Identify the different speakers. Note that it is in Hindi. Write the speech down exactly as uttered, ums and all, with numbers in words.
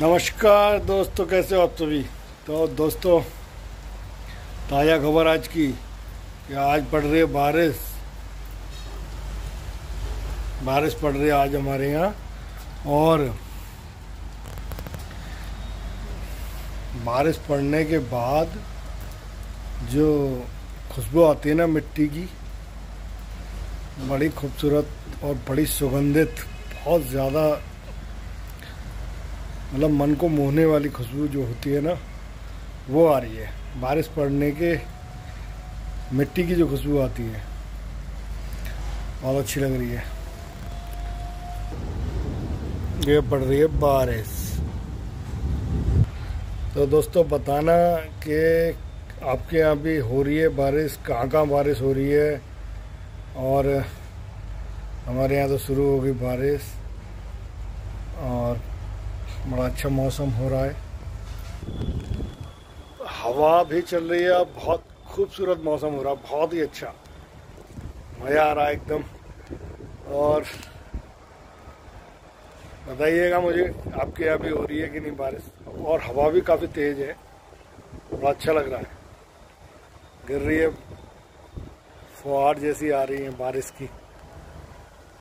Speaker 1: नमस्कार दोस्तों, कैसे हो आप सभी। तो दोस्तों, ताज़ा खबर आज की कि आज पड़ रही है बारिश बारिश पड़ रही है आज हमारे यहाँ। और बारिश पड़ने के बाद जो खुशबू आती है ना मिट्टी की, बड़ी खूबसूरत और बड़ी सुगंधित, बहुत ज़्यादा मतलब मन को मोहने वाली खुशबू जो होती है ना, वो आ रही है। बारिश पड़ने के मिट्टी की जो खुशबू आती है बहुत अच्छी लग रही है। ये पड़ रही है बारिश। तो दोस्तों बताना कि आपके यहाँ भी हो रही है बारिश, कहाँ कहाँ बारिश हो रही है। और हमारे यहाँ तो शुरू हो गई बारिश और बड़ा अच्छा मौसम हो रहा है, हवा भी चल रही है, बहुत खूबसूरत मौसम हो रहा है, बहुत ही अच्छा, मज़ा आ रहा है एकदम। और बताइएगा मुझे आपके यहाँ भी हो रही है कि नहीं बारिश। और हवा भी काफ़ी तेज़ है, बड़ा अच्छा लग रहा है, गिर रही है, फुहार जैसी आ रही है बारिश की।